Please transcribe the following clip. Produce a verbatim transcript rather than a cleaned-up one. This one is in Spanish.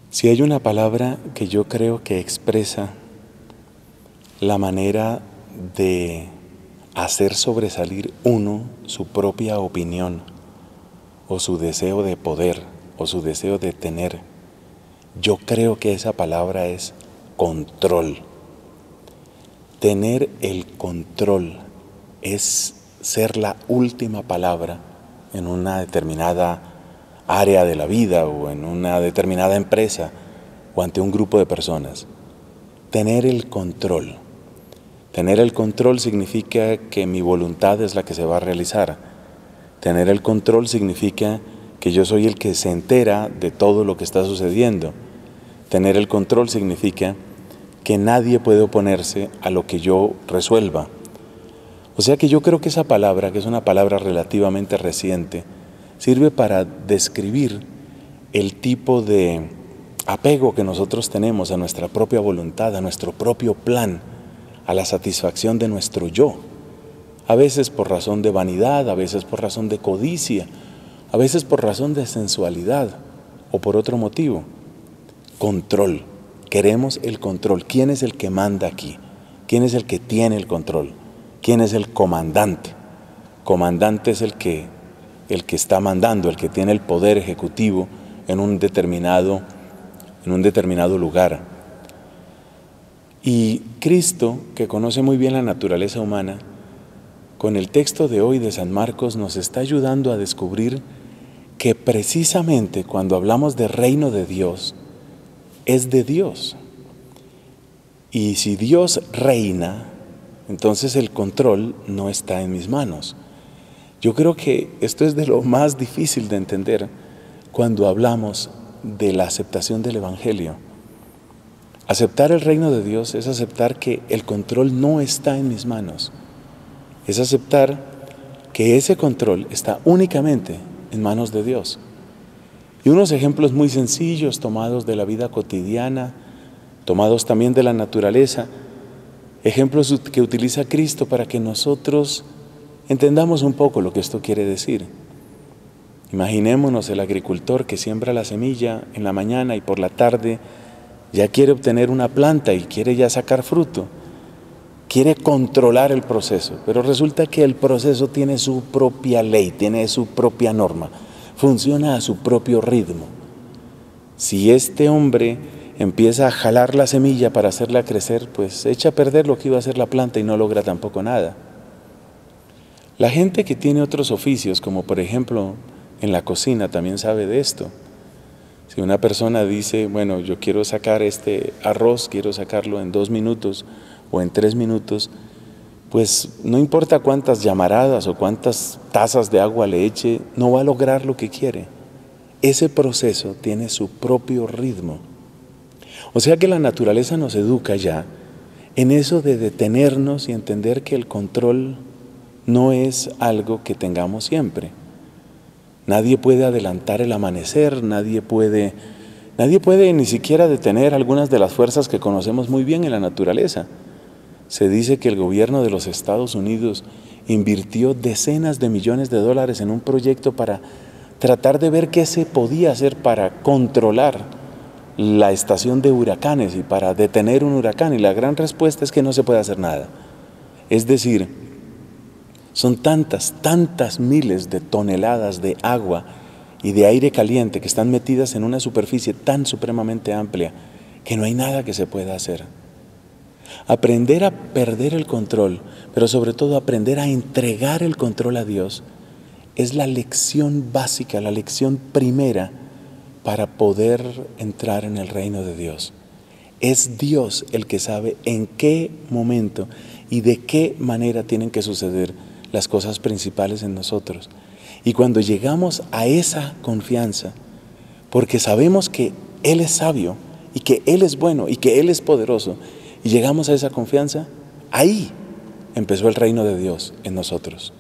Si hay una palabra que yo creo que expresa la manera de hacer sobresalir uno su propia opinión, o su deseo de poder, o su deseo de tener, yo creo que esa palabra es control. Tener el control es ser la última palabra en una determinada área de la vida o en una determinada empresa o ante un grupo de personas. Tener el control. Tener el control significa que mi voluntad es la que se va a realizar. Tener el control significa que yo soy el que se entera de todo lo que está sucediendo. Tener el control significa que nadie puede oponerse a lo que yo resuelva. O sea que yo creo que esa palabra, que es una palabra relativamente reciente, sirve para describir el tipo de apego que nosotros tenemos a nuestra propia voluntad, a nuestro propio plan, a la satisfacción de nuestro yo. A veces por razón de vanidad, a veces por razón de codicia, a veces por razón de sensualidad o por otro motivo. Control. Queremos el control. ¿Quién es el que manda aquí? ¿Quién es el que tiene el control? ¿Quién es el comandante? Comandante es el que, el que está mandando, el que tiene el poder ejecutivo en un determinado, en un determinado lugar. Y Cristo, que conoce muy bien la naturaleza humana, con el texto de hoy de San Marcos nos está ayudando a descubrir que precisamente cuando hablamos de reino de Dios, es de Dios. Y si Dios reina, entonces el control no está en mis manos. Yo creo que esto es de lo más difícil de entender cuando hablamos de la aceptación del Evangelio. Aceptar el reino de Dios es aceptar que el control no está en mis manos. Es aceptar que ese control está únicamente en manos de Dios. Y unos ejemplos muy sencillos tomados de la vida cotidiana, tomados también de la naturaleza, ejemplos que utiliza Cristo para que nosotros entendamos un poco lo que esto quiere decir. Imaginémonos el agricultor que siembra la semilla en la mañana y por la tarde ya quiere obtener una planta y quiere ya sacar fruto. Quiere controlar el proceso, pero resulta que el proceso tiene su propia ley, tiene su propia norma, funciona a su propio ritmo. Si este hombre empieza a jalar la semilla para hacerla crecer, pues echa a perder lo que iba a hacer la planta y no logra tampoco nada. La gente que tiene otros oficios, como por ejemplo en la cocina, también sabe de esto. Si una persona dice, bueno, yo quiero sacar este arroz, quiero sacarlo en dos minutos o en tres minutos, pues no importa cuántas llamaradas o cuántas tazas de agua le eche, no va a lograr lo que quiere. Ese proceso tiene su propio ritmo. O sea que la naturaleza nos educa ya en eso de detenernos y entender que el control no es algo que tengamos siempre. Nadie puede adelantar el amanecer, nadie puede, nadie puede ni siquiera detener algunas de las fuerzas que conocemos muy bien en la naturaleza. Se dice que el gobierno de los Estados Unidos invirtió decenas de millones de dólares en un proyecto para tratar de ver qué se podía hacer para controlar la estación de huracanes y para detener un huracán. Y la gran respuesta es que no se puede hacer nada. Es decir, son tantas, tantas miles de toneladas de agua y de aire caliente que están metidas en una superficie tan supremamente amplia que no hay nada que se pueda hacer. Aprender a perder el control, pero sobre todo aprender a entregar el control a Dios, es la lección básica, la lección primera para poder entrar en el reino de Dios. Es Dios el que sabe en qué momento y de qué manera tienen que suceder las cosas principales en nosotros. Y cuando llegamos a esa confianza, porque sabemos que Él es sabio y que Él es bueno y que Él es poderoso, y llegamos a esa confianza, ahí empezó el reino de Dios en nosotros.